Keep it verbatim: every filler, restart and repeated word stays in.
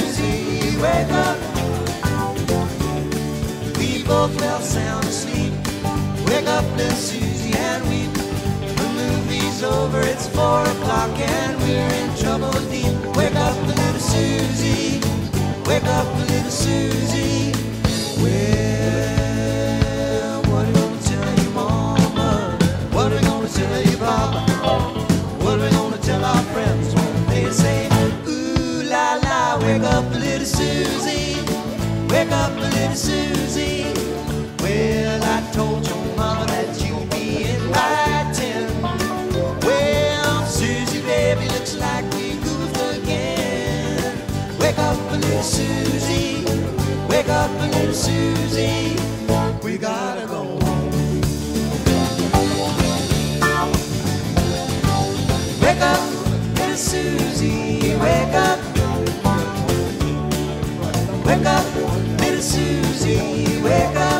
Susie, wake up. We both fell sound asleep. Wake up, little Susie, and weep. The movie's over, it's four o'clock, and we're in trouble deep. Wake up, little Susie, wake up, little Susie. Well, what are we gonna tell you, Mama? What are we gonna tell you, Papa? What are we gonna tell our friends when they say, ooh la la, wake up, little Susie, wake up, little Susie. Well, I told your mama that you'd be in by ten. Well, Susie, baby, looks like we goofed again. Wake up, little Susie, wake up, little Susie, we gotta go home. Wake up, little Susie, wake up. Wake up, little Susie, wake up.